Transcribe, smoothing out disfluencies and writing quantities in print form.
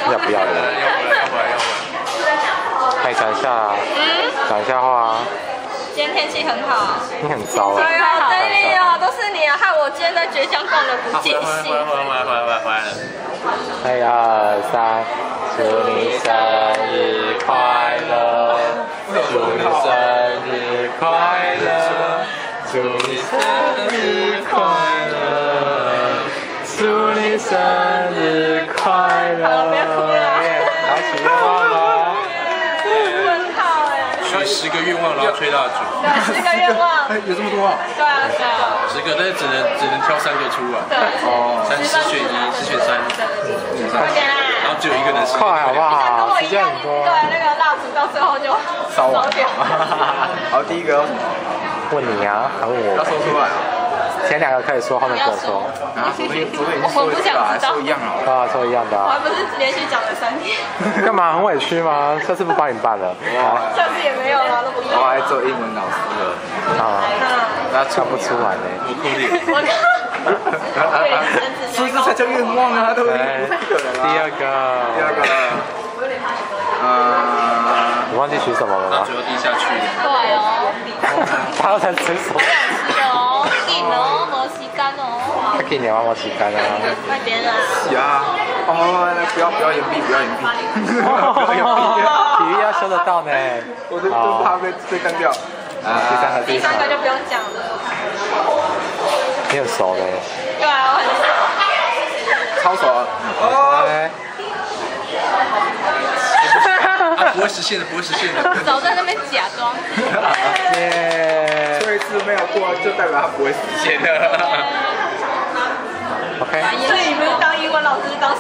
要不要的？哎，讲一下，讲一下话啊。 今天天气很好。 你很糟啊。 哎呀，好对力哦，都是你啊，害我今天在倔强逛的不尽兴。 回来了。 1、2、3，祝你生日快乐，祝你生日快乐，祝你生日快乐，祝你生日快乐。 好了，不要哭了。 好，许愿望了。 问号哎。 许10个愿望，然后吹蜡烛。 对，10个愿望。 有这么多啊？ 对啊 ，10个，但是只能挑3个出来。 对。 哦，10选1，10选3。 快点啦！ 然后只有1个能快好不好？ 时间很多。对，那个蜡烛到最后就烧掉。 好，第一个问你啊，还问我？ 要说出来啊？ 前2个可以说，后面不能说。 啊，昨天已经说一次了，还说一样啊？ 啊，说一样的。 我还不是连续讲了3天。 干嘛？很委屈吗？下次不帮你办了。 下次也没有了，都不要。 我还做英文老师了。 啊，那看不出来呢。 我哭脸。 我靠。 是不是才叫愿望啊？都已经第二个。你忘记取什么了吗？ 最后滴下去。 对哦。 他才吃什么？ 有劲哦，没时间哦。 他给你妈妈洗干啊。 快点啊！ 洗啊！哦，不要掩蔽，不要掩蔽。 体育要修得到呢。 我就怕被干掉。 第 3个就不用讲了。 你很熟嘞。 对啊，我很熟。 超熟啊！ 哦。 不会实现的，不会实现的。 早在那边假装。 耶！ 这一次没有过，就代表他不会实现的。 OK。 所以你不是当英文老师，当